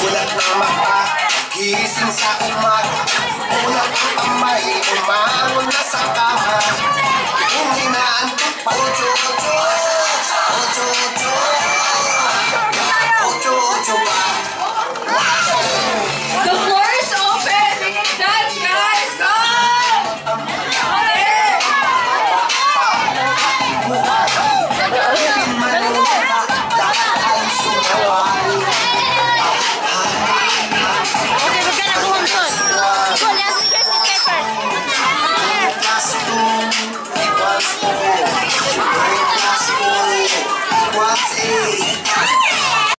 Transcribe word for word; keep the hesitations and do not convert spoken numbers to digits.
Mulat ng mata, gising sa umaga. Mulat ang kamay, umangon na sa kama. Kung inaantok pa, ocho-ocho.